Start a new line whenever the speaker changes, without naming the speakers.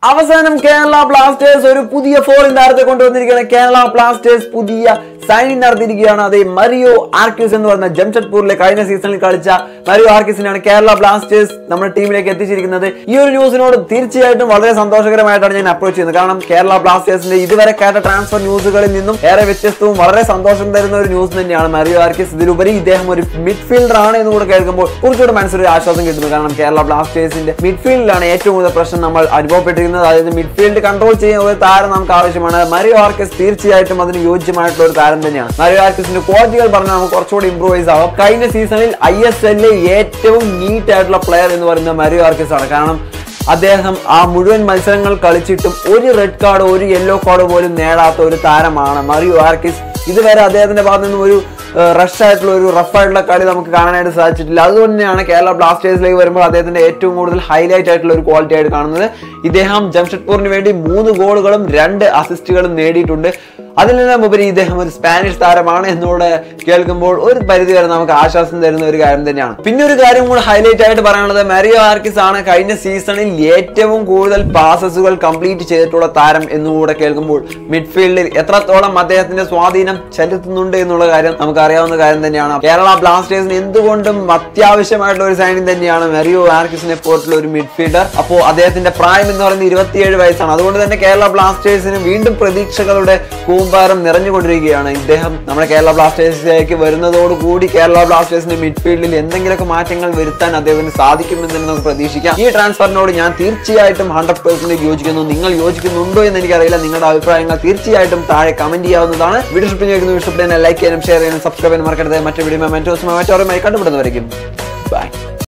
അവസാനം കേരള ബ്ലാസ്റ്റേഴ്സ് ഒരു പുതിയ ഫോറിൻ താരത്തെ കൊണ്ടുവന്നിരിക്കുകയാണ്. കേരള ബ്ലാസ്റ്റേഴ്സ് പുതിയ സൈനിങ് നടത്തിയിരിക്കുകയാണ്. അതേ മരിയോ ആർക്കിസ് എന്ന് പറഞ്ഞ ജംഷഡ്പൂരിലെ കഴിഞ്ഞ സീസണിൽ കളിച്ച മരിയോ ആർക്കിസിനാണ് കേരള ബ്ലാസ്റ്റേഴ്സ് നമ്മുടെ ടീമിലേക്ക് എത്തിച്ചിരിക്കുന്നത്. ഈ ഒരു ന്യൂസിനോട് തീർച്ചയായിട്ടും വളരെ സന്തോഷകരമായിട്ടാണ് ഞാൻ അപ്രോച്ച് ചെയ്യുന്നത്. കാരണം കേരള ബ്ലാസ്റ്റേഴ്സിന്റെ ഇതുവരെ കേട്ട ട്രാൻസ്ഫർ ന്യൂസുകളിൽ നിന്നും ഏറെ വ്യത്യസ്തവും വളരെ സന്തോഷം തരുന്ന ഒരു ന്യൂസ് തന്നെയാണ് മരിയോ ആർക്കിസ്. ഇതിലുപരി ഇദ്ദേഹം ഒരു മിഡ്ഫീൽഡർ ആണ് എന്ന് കൂടെ കേൾക്കുമ്പോൾ കുറച്ചുകൂടെ മനസ്സിലൊരു ആശ്വാസം കിട്ടുന്നു. കാരണം കേരള ബ്ലാസ്റ്റേഴ്സിന്റെ മിഡ്ഫീൽഡിലാണ് ഏറ്റവും കൂടുതൽ പ്രശ്നം നമ്മൾ അനുഭവപ്പെട്ടിരിക്കുന്നത്. അതായത് മിഡ്ഫീൽഡ് കൺട്രോൾ ചെയ്യാൻ ഒരു താരം നമുക്ക് ആവശ്യമാണ്. മരിയോ ആർക്കിസ് തീർച്ചയായിട്ടും അതിന് യോജ്യമായിട്ടുള്ള ഒരു താരം തന്നെയാണ്. മരിയോ ആർക്കിസിന്റെ ക്വാളിറ്റികൾ പറഞ്ഞാൽ നമുക്ക് കുറച്ചുകൂടി ഇംപ്രൂവൈസ് ആവാം. കഴിഞ്ഞ സീസണിൽ ISL ഏറ്റവും നീറ്റ് ആയിട്ടുള്ള പ്ലെയർ എന്ന് പറയുന്നത് മരിയോ ആർക്കിസ് ആണ്. കാരണം അദ്ദേഹം ആ മുഴുവൻ മത്സരങ്ങൾ കളിച്ചിട്ടും ഒരു റെഡ് കാർഡോ ഒരു യെല്ലോ കാർഡോ പോലും നേടാത്ത ഒരു താരമാണ് മരിയോ ആർക്കിസ്. ഇതുവരെ അദ്ദേഹത്തിന്റെ ഭാഗത്ത് നിന്നും ഒരു റഷ് ആയിട്ടുള്ള ഒരു റഫായിട്ടുള്ള കളി നമുക്ക് കാണാനായിട്ട് സാധിച്ചിട്ടില്ല. അതുകൊണ്ട് തന്നെയാണ് കേരള ബ്ലാസ്റ്റേഴ്സിലേക്ക് വരുമ്പോൾ അദ്ദേഹത്തിന്റെ ഏറ്റവും കൂടുതൽ ഹൈലൈറ്റ് ആയിട്ടുള്ള ഒരു ക്വാളിറ്റി ആയിട്ട് കാണുന്നത്. ഇദ്ദേഹം ജംഷഡ്പൂരിന് വേണ്ടി 3 ഗോളുകളും 2 അസിസ്റ്റുകളും നേടിയിട്ടുണ്ട്. അതിൽ നിന്നും ഉപരി ഇദ്ദേഹം ഒരു സ്പാനിഷ് താരമാണ് എന്നൂടെ കേൾക്കുമ്പോൾ ഒരു പരിധി വരെ നമുക്ക് ആശ്വാസം തരുന്ന ഒരു കാര്യം തന്നെയാണ്. പിന്നെ ഒരു കാര്യം കൂടെ ഹൈലൈറ്റ് ആയിട്ട് പറയാനുള്ളത് മരിയോ ആർക്കിസ് ആണ് കഴിഞ്ഞ സീസണിൽ ഏറ്റവും കൂടുതൽ പാസസുകൾ കംപ്ലീറ്റ് ചെയ്തിട്ടുള്ള താരം എന്നുകൂടെ കേൾക്കുമ്പോൾ മിഡ്ഫീൽഡിൽ എത്രത്തോളം അദ്ദേഹത്തിന്റെ സ്വാധീനം ചെലുത്തുന്നുണ്ട് എന്നുള്ള കാര്യം നമുക്ക് അറിയാവുന്ന കാര്യം തന്നെയാണ്. കേരള ബ്ലാസ്റ്റേഴ്സിന് എന്തുകൊണ്ടും അത്യാവശ്യമായിട്ടുള്ള ഒരു സൈനിങ് തന്നെയാണ് മരിയോ ആർക്കിസിനെ പോലുള്ള ഒരു മിഡ്ഫീൽഡർ. അപ്പോൾ അദ്ദേഹത്തിന്റെ പ്രായം എന്ന് പറയുന്നത് 27 വയസ്സാണ്. അതുകൊണ്ട് തന്നെ കേരള ബ്ലാസ്റ്റേഴ്സിന് വീണ്ടും പ്രതീക്ഷകളുടെ കൂമ്പാരം നിറഞ്ഞുകൊണ്ടിരിക്കുകയാണ്. ഇദ്ദേഹം നമ്മുടെ കേരള ബ്ലാസ്റ്റേഴ്സിലേക്ക് വരുന്നതോടുകൂടി കേരള ബ്ലാസ്റ്റേഴ്സിന്റെ മിഡ്ഫീൽഡിൽ എന്തെങ്കിലുമൊക്കെ മാറ്റങ്ങൾ വരുത്താൻ അദ്ദേഹത്തിന് സാധിക്കുമെന്ന് നമുക്ക് പ്രതീക്ഷിക്കാം. ഈ ട്രാൻസ്ഫറിനോട് ഞാൻ തീർച്ചയായിട്ടും 100% യോജിക്കുന്നു. നിങ്ങൾ യോജിക്കുന്നുണ്ടോ എന്ന് എനിക്കറിയില്ല. നിങ്ങളുടെ അഭിപ്രായങ്ങൾ തീർച്ചയായിട്ടും താഴെ കമന്റ് ചെയ്യാവുന്നതാണ്. വീഡിയോ ഇഷ്ടപ്പെടുന്ന ലൈക്ക് ചെയ്യാനും ഷെയർ ചെയ്യാനും സബ്സ്ക്രൈബ് ചെയ്യാനും മറക്കരുത്. മറ്റു വീഡിയോ മറ്റോറുമായി കണ്ടുപിടുന്നവരേക്കും ബൈ.